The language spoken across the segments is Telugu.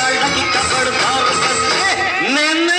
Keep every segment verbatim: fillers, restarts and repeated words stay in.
गाड़की खबरदार कसते मैंने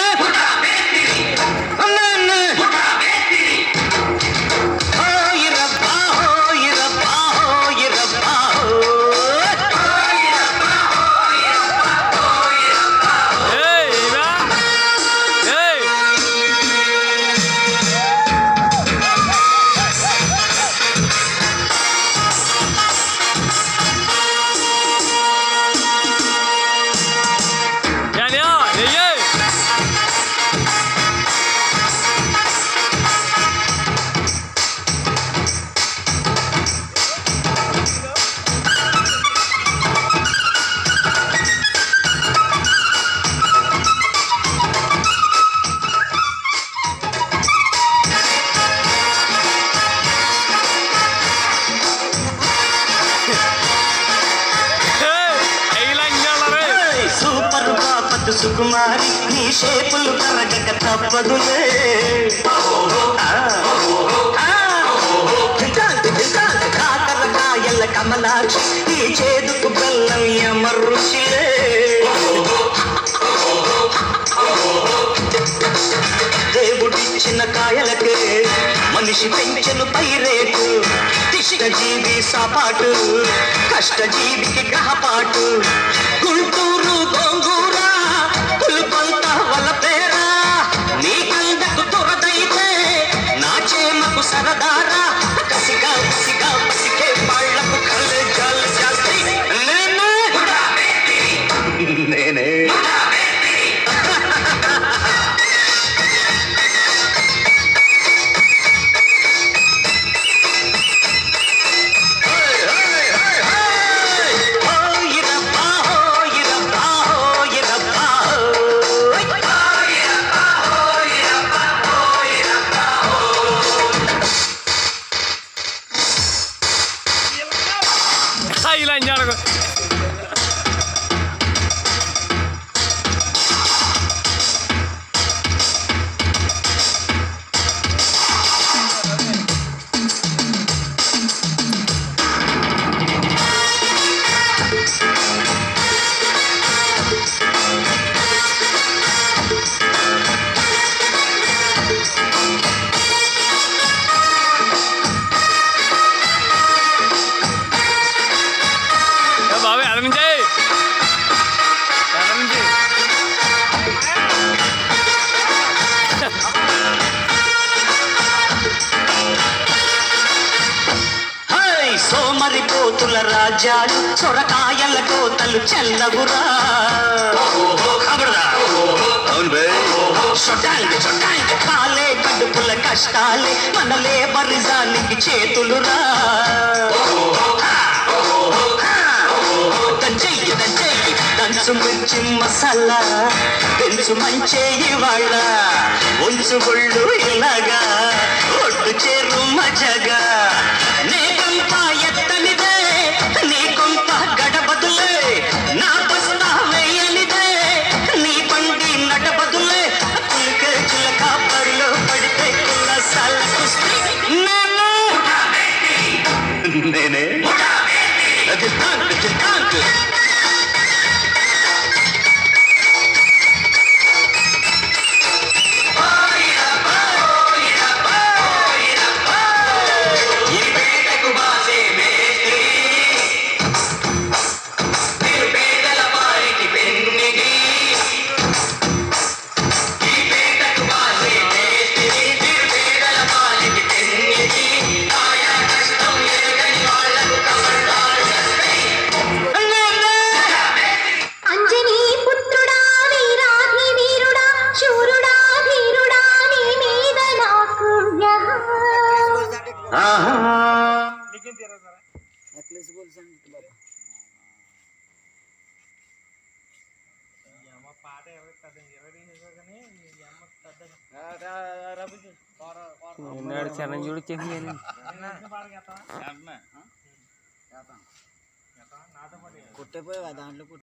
సుకుమారి నీ షేపులు కరగక తప్పదులే కాకరకాయల కమలాక్షి ఈ చేదుకు బెల్లం యమరుషిలే దేవుడిచ్చిన కాయలకే మనిషి పెంచెను పైరేటు ఇష్టజీవి సాపాటు కష్టజీవికి గ్రహపాటు గుంటూరు గోంగూర పులుపంత వల పేరా నీ కందకు తురదైతే నా చేమకు సరదారా కసిగా కసిగా పసికే పాళ్లకు కళ్ళు జాలు జాస్తి నేనే సోమరిపోతుల రాజ్యాలు సొరకాయల కోతలు చెల్లవురా కాలే కడుపుల కష్టాలే మన లేబరిజానికి చేతులురా దంచెయ్యి దంచెయ్యి దంచు మిర్చి మసాలా పెంచు మంచే ఇవాళ్ళ ఉంచు గుళ్ళు ఇలాగా ఒడ్డు చేరు మజగా నే కొంత ఎత్తనిదే నీ కొంత గడబదులే నా బస్తా వేయనిదే నీ బండి నడబదులే పులికే చిలక బరిలో పడితే కుల్లసాల కుస్తీ నేనే అది తాంక్ తాంక్ चरण कुट्टे दांట్లో